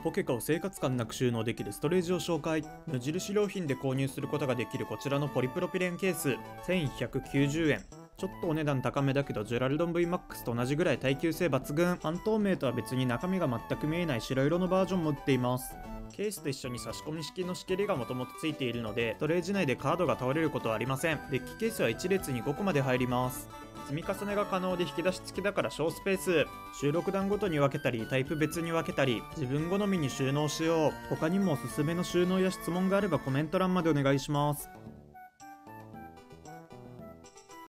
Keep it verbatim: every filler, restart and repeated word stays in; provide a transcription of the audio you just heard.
ポケカを生活感なく収納できるストレージを紹介。無印良品で購入することができるこちらのポリプロピレンケース、せんひゃくきゅうじゅうえん。ちょっとお値段高めだけどジュラルドン ブイマックス と同じぐらい耐久性抜群。半透明とは別に中身が全く見えない白色のバージョンも売っています。ケースと一緒に差し込み式の仕切りがもともとついているので、ストレージ内でカードが倒れることはありません。デッキケースはいち列にごこまで入ります。積み重ねが可能で引き出し付きだから小スペース。収録段ごとに分けたりタイプ別に分けたり自分好みに収納しよう。他にもおすすめの収納や質問があればコメント欄までお願いします。